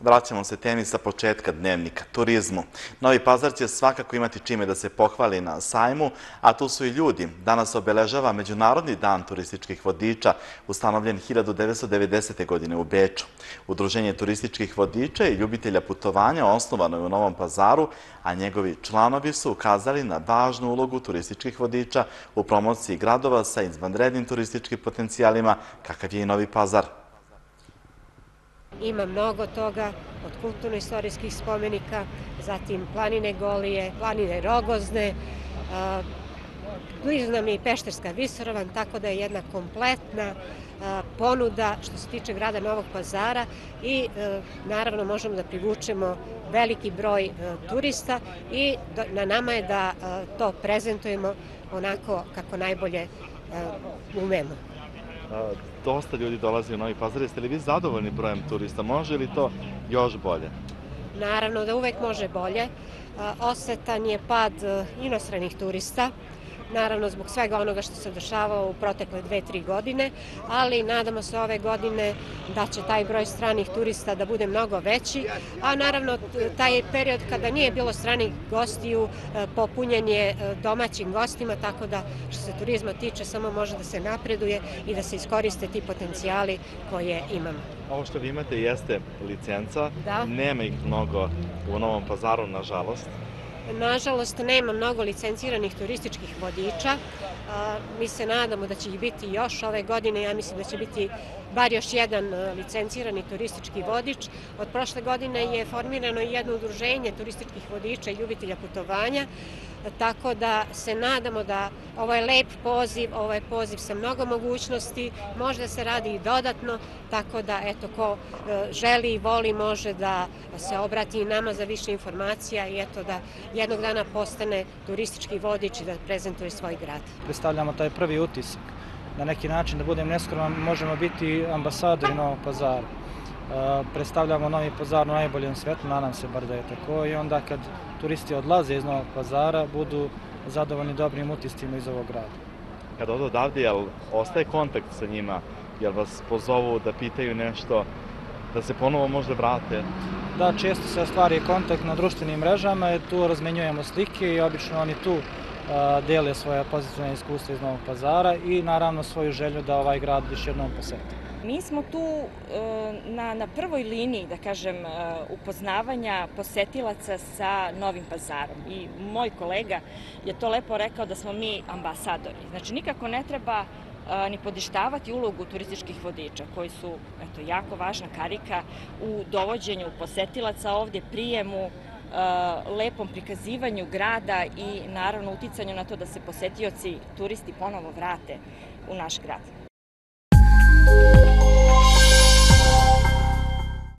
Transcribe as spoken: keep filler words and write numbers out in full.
Vraćamo se temi sa početka dnevnika, turizmu. Novi Pazar će svakako imati čime da se pohvali na sajmu, a tu su i ljudi. Danas obeležava Međunarodni dan turističkih vodiča, ustanovljen hiljadu devetsto devedesete. godine u Beču. Udruženje turističkih vodiča i ljubitelja putovanja osnovano je u Novom Pazaru, a njegovi članovi su ukazali na važnu ulogu turističkih vodiča u promociji gradova sa izvanrednim turističkim potencijalima, kakav je i Novi Pazar. Ima mnogo toga, od kulturno-istorijskih spomenika, zatim planine Golije, planine Rogozne, blizu nam je i Pešterska visoravan, tako da je jedna kompletna ponuda što se tiče grada Novog Pazara i naravno možemo da privučemo veliki broj turista i na nama je da to prezentujemo onako kako najbolje umemo. Dosta ljudi dolazi u Novi Pazar. Jeste li vi zadovoljni brojem turista? Može li to još bolje? Naravno da uvek može bolje. Osetan je pad inostranih turista, naravno zbog svega onoga što se dešavalo u protekle dve, tri godine, ali nadamo se ove godine da će taj broj stranih turista da bude mnogo veći, a naravno taj period kada nije bilo stranih gostiju popunjen je domaćim gostima, tako da što se turizma tiče samo može da se napreduje i da se iskoriste ti potencijali koje imamo. Ovo što vi imate jeste licenca, nema ih mnogo u Novom Pazaru, nažalost. Nažalost, nema mnogo licenciranih turističkih vodiča. Mi se nadamo da će ih biti još ove godine. Ja mislim da će biti bar još jedan licencirani turistički vodič. Od prošle godine je formirano i jedno udruženje turističkih vodiča i ljubitelja putovanja, tako da se nadamo da ovo je lep poziv, ovo je poziv sa mnogo mogućnosti, možda se radi i dodatno, tako da eto ko želi i voli može da se obrati i nama za više informacija i eto da jednog dana postane turistički vodič i da prezentuje svoj grad. Predstavljamo taj prvi utisak. Na neki način, da budem neskroman, možemo biti ambasadori Novog Pazara. Predstavljamo Novi Pazar u najboljem svetlu, nadam se bar da je tako, i onda kad turisti odlaze iz Novog Pazara budu zadovoljni dobrim utiscima iz ovog grada. Kad odu odavde, jel ostaje kontakt sa njima? Jel vas pozovu da pitaju nešto, da se ponovo možda vrate? Da, često se ostvari kontakt na društvenim mrežama, tu razmenjujemo slike i obično oni tu dele svoje pozitivne iskustva iz Novog Pazara i naravno svoju želju da ovaj grad još jednom poseti. Mi smo tu na, na prvoj liniji, da kažem, upoznavanja posetilaca sa Novim Pazarom. I moj kolega je to lepo rekao da smo mi ambasadori. Znači, nikako ne treba ni podištavati ulogu turističkih vodiča, koji su eto, jako važna karika u dovođenju posetilaca ovdje, prijemu, lepom prikazivanju grada i naravno uticanju na to da se posetioci, turisti ponovo vrate u naš grad.